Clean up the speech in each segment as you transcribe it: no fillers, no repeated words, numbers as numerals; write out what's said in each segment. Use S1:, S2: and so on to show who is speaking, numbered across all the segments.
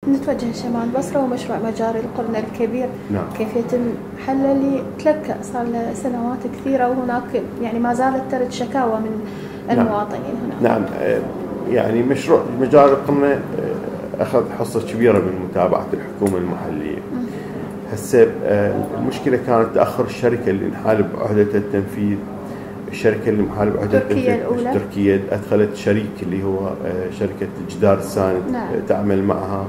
S1: نتوجه شمال البصرة ومشروع مجاري القرن الكبير.
S2: نعم.
S1: كيف يتم حله اللي تلكأ صار له سنوات كثيرة، وهناك يعني ما زالت ترد شكاوى من المواطنين هنا.
S2: نعم. يعني مشروع مجاري القرن أخذ حصة كبيرة من متابعة الحكومة المحلية. هسه المشكلة كانت تأخر الشركة اللي انحال بعهدة التنفيذ. الشركة اللي انحال بعهدة التنفيذ تركيا أدخلت شريك اللي هو شركة جدار الساند.
S1: نعم.
S2: تعمل معها،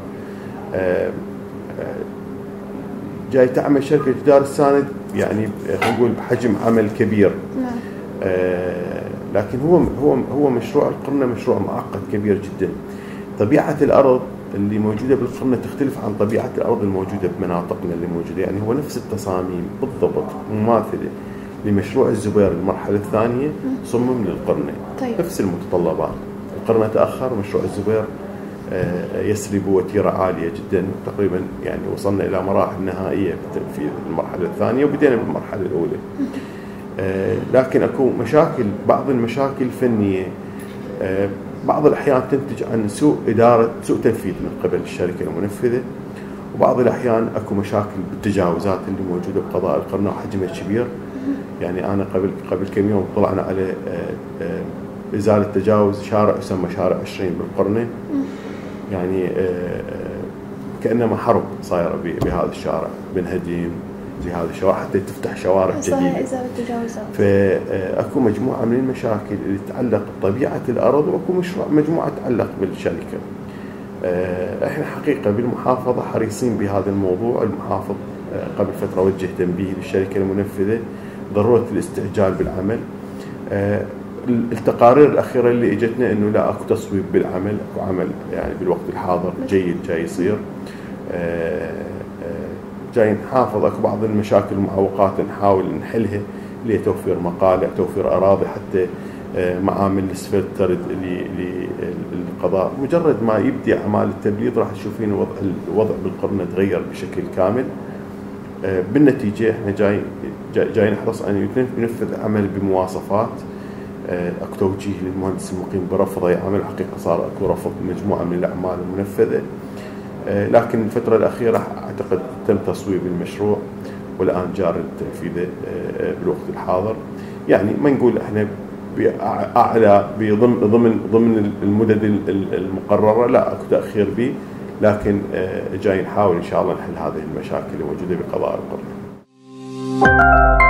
S2: جاي تعمل شركة جدار الساند يعني نقول بحجم عمل كبير.
S1: نعم.
S2: لكن هو مشروع القرنة مشروع معقد كبير جدا. طبيعة الأرض اللي موجودة بالقرنة تختلف عن طبيعة الأرض الموجودة بمناطقنا اللي موجودة، يعني هو نفس التصاميم بالضبط مماثلة لمشروع الزبير المرحلة الثانية صمم للقرنة.
S1: طيب.
S2: نفس المتطلبات. القرنة تأخر، مشروع الزبير يسري بوتيرة عالية جدا، تقريبا يعني وصلنا إلى مراحل نهائية في المرحلة الثانية وبدينا بالمرحلة الأولى. لكن أكو مشاكل، بعض المشاكل الفنية بعض الأحيان تنتج عن سوء تنفيذ من قبل الشركة المنفذة، وبعض الأحيان أكو مشاكل بالتجاوزات اللي موجودة بقضاء القرنة وحجمها كبير. يعني أنا قبل كم يوم طلعنا على إزالة تجاوز شارع يسمى شارع 20 بالقرنة. يعني كأنما حرب صايرة بهذا الشارع، بنهدم بهذا الشوارع حتى تفتح شوارع جديدة. فأكو مجموعة من المشاكل اللي تتعلق بطبيعة الأرض، وأكو مجموعة تتعلق بالشركة. احنا حقيقة بالمحافظة حريصين بهذا الموضوع. المحافظ قبل فترة وجه تنبيه للشركة المنفذة ضرورة الاستعجال بالعمل. التقارير الأخيرة اللي اجتنا انه لا اكو تصويب بالعمل، اكو عمل يعني بالوقت الحاضر جيد جاي يصير. جاي نحافظ. اكو بعض المشاكل والمعوقات نحاول نحلها، اللي هي توفير مقالع، توفير اراضي، حتى معامل الاسفلت ترد للقضاء. مجرد ما يبدي اعمال التبليط راح تشوفين الوضع بالقرنة تغير بشكل كامل. بالنتيجه احنا جاي نحرص ان ينفذ عمل بمواصفات. اكو توجيه للمهندس المقيم برفضه يعمل، حقيقه صار اكو رفض مجموعه من الاعمال المنفذه. لكن الفتره الاخيره اعتقد تم تصويب المشروع، والان جاري تنفيذه بالوقت الحاضر. يعني ما نقول احنا باعلى ضمن المدد المقرره، لا اكو تاخير به، لكن جاي نحاول ان شاء الله نحل هذه المشاكل الموجوده بقضاء القرن.